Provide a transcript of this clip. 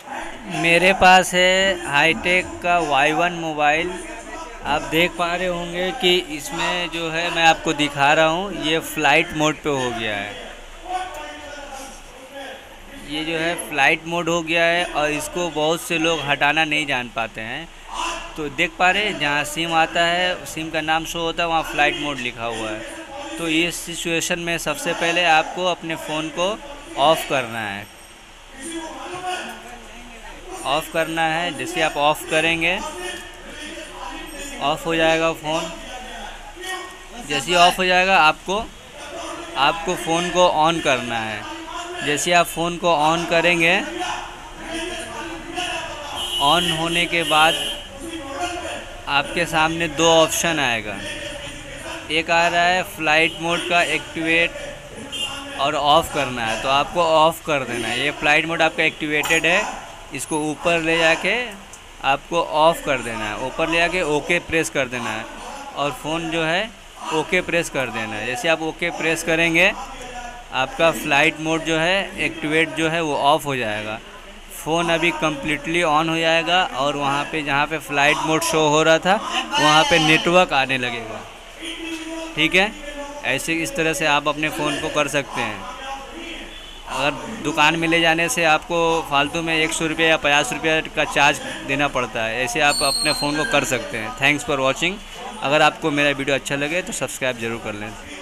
मेरे पास है हाईटेक का Y1 मोबाइल। आप देख पा रहे होंगे कि इसमें जो है मैं आपको दिखा रहा हूँ, ये फ़्लाइट मोड पे हो गया है। ये जो है फ़्लाइट मोड हो गया है और इसको बहुत से लोग हटाना नहीं जान पाते हैं। तो देख पा रहे हैं, जहाँ सिम आता है, सिम का नाम शो होता है, वहाँ फ़्लाइट मोड लिखा हुआ है। तो ये सिचुएशन में सबसे पहले आपको अपने फ़ोन को ऑफ़ करना है। ऑफ़ करना है, जैसे आप ऑफ़ करेंगे ऑफ़ हो जाएगा फ़ोन। जैसे ही ऑफ़ हो जाएगा आपको आपको फ़ोन को ऑन करना है। जैसे आप फ़ोन को ऑन करेंगे, ऑन होने के बाद आपके सामने दो ऑप्शन आएगा। एक आ रहा है फ़्लाइट मोड का एक्टिवेट और ऑफ़ करना है, तो आपको ऑफ़ कर देना है। ये फ़्लाइट मोड आपका एक्टिवेटेड है, इसको ऊपर ले जाके आपको ऑफ़ कर देना है। ऊपर ले जाके ओके प्रेस कर देना है और फ़ोन जो है ओके प्रेस कर देना है। जैसे आप ओके प्रेस करेंगे, आपका फ़्लाइट मोड जो है एक्टिवेट जो है वो ऑफ़ हो जाएगा। फ़ोन अभी कम्प्लीटली ऑन हो जाएगा और वहाँ पे जहाँ पे फ़्लाइट मोड शो हो रहा था वहाँ पे नेटवर्क आने लगेगा। ठीक है, ऐसे इस तरह से आप अपने फ़ोन को कर सकते हैं। अगर दुकान में ले जाने से आपको फालतू में 100 रुपये या 50 रुपये का चार्ज देना पड़ता है, ऐसे आप अपने फ़ोन को कर सकते हैं। Thanks for watching. अगर आपको मेरा वीडियो अच्छा लगे तो सब्सक्राइब ज़रूर कर लें।